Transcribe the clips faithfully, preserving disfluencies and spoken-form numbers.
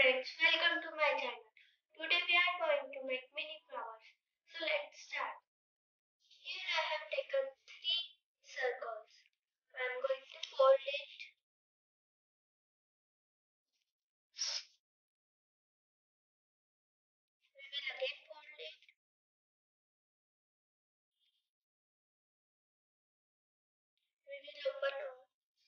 friends, welcome to my channel. Today we are going to make mini flowers. So let's start. Here I have taken three circles. I am going to fold it. We will again fold it. We will open all.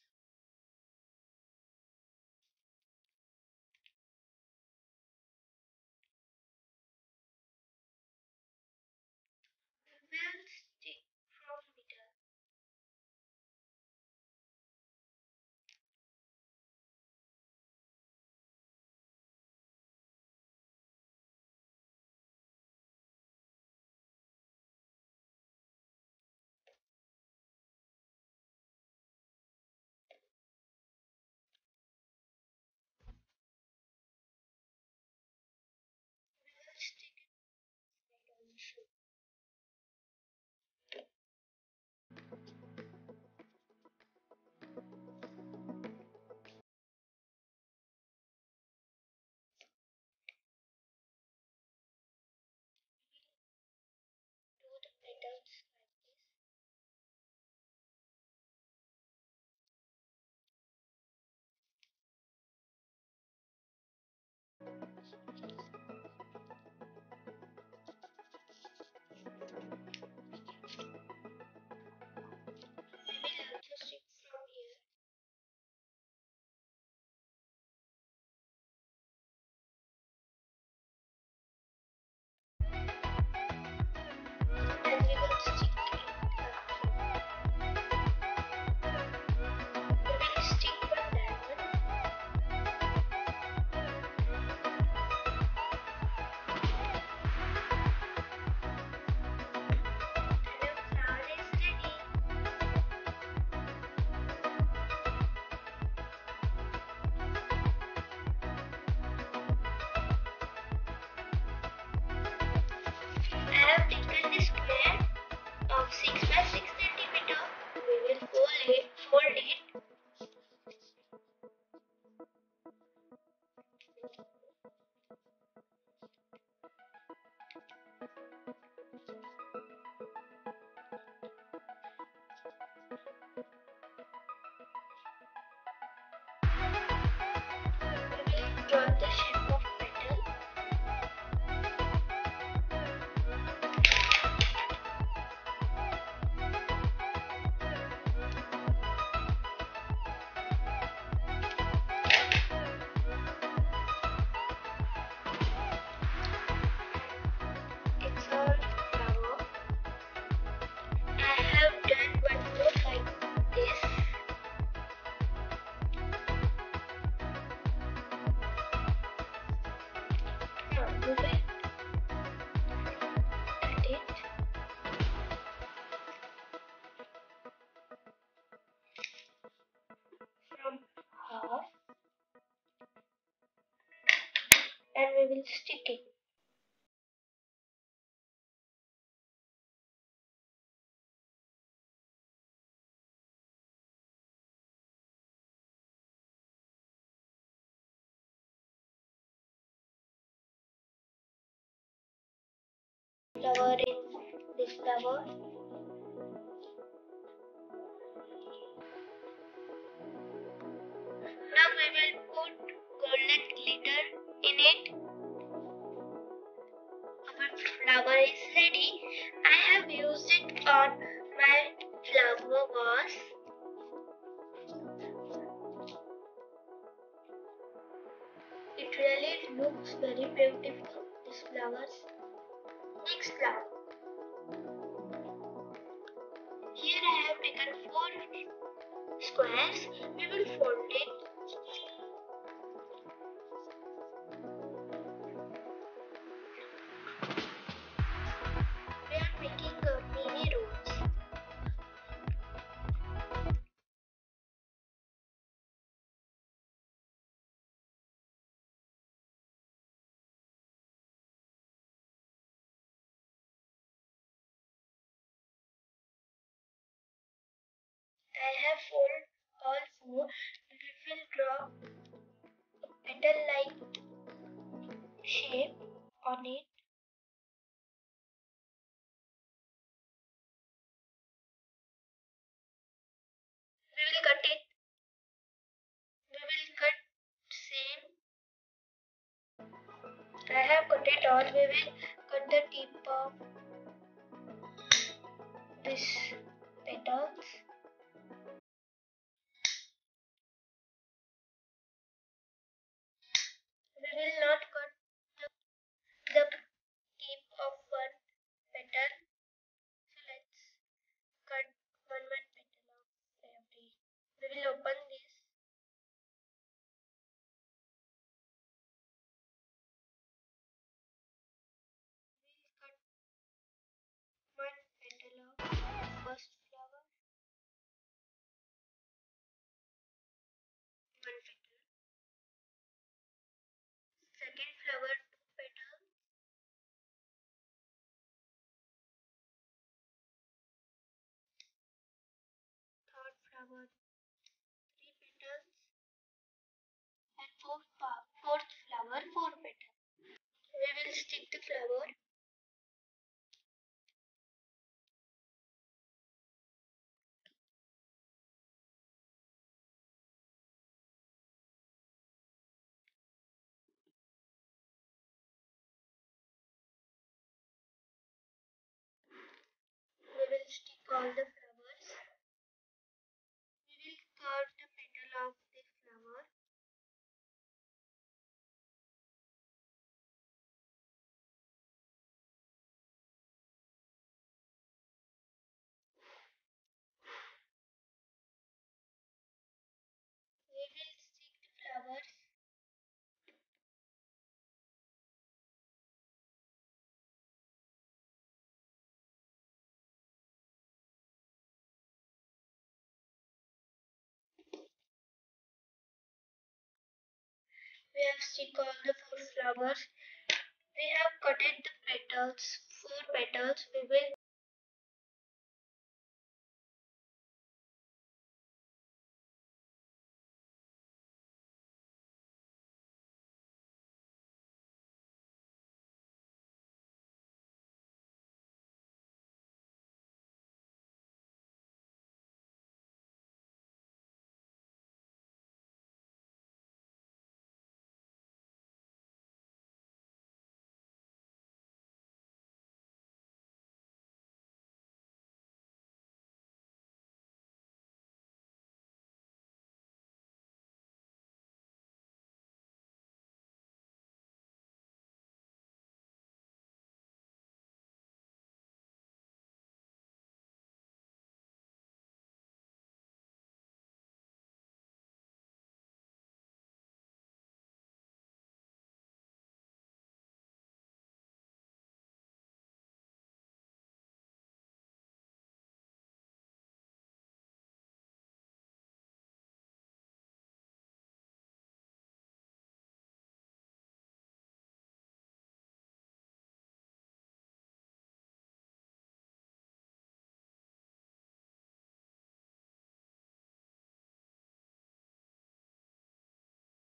We will stick from middle. We will stick it also. Do the petals like this. We will also stick from here. And we will stick it. We will stick one diamond. And the flower is ready. I have taken the square of six by six centimeter. We will fold it, fold it. We will draw the shape of petal. It's all flower. I have done one more like this. Now we will cut it from half and we will stick it. Flower in this flower. Now we will put golden glitter in it. Our flower is ready. I have used it on my flower vase. It really looks very beautiful, these flowers. Next flower. Here I have taken four squares. We will fold it. We are making a mini rose. I have folded all four. We will draw a petal like shape on it. We will cut it. We will cut same. I have cut it all. We will cut the tip of this petals. We will not cut the, the tip of one petal. So let's cut one one petal of every. We will open this. We will cut one petal of first flower, one petal. Second flower, two petals. Third flower, three petals. And fourth, fourth flower, four petals. We will stick the flower. We will stick all the flowers. We will cut the petal of the flower. We will stick the flowers. We have stick all the four flowers. We have cutted the petals, four petals. We will